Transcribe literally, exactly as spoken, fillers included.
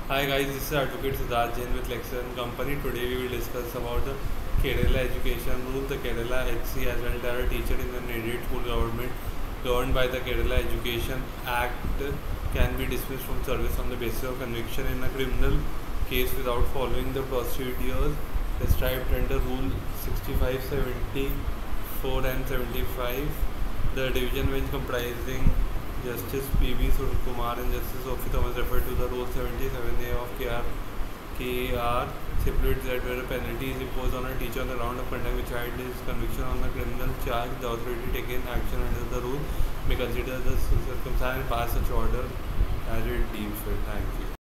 Hi guys, this is Advocate Siddharth Jain with Lexer and Company. Today we will discuss about the Kerala education rule. The Kerala H C as well as a teacher in an aided school government governed by the Kerala Education Act can be dismissed from service on the basis of conviction in a criminal case without following the procedures prescribed under Rule sixty-five, seventy-four and seventy-five. The division bench comprising Justice P V Kumar and Justice Sophie Thomas referred to the Rule seventy-seven A of K R K R stipulates that where a penalty is imposed on a teacher on the ground of conduct which had his conviction on a criminal charge, the authority taking action under the rule may consider the circumstance and pass such order as it deems fit. Thank you.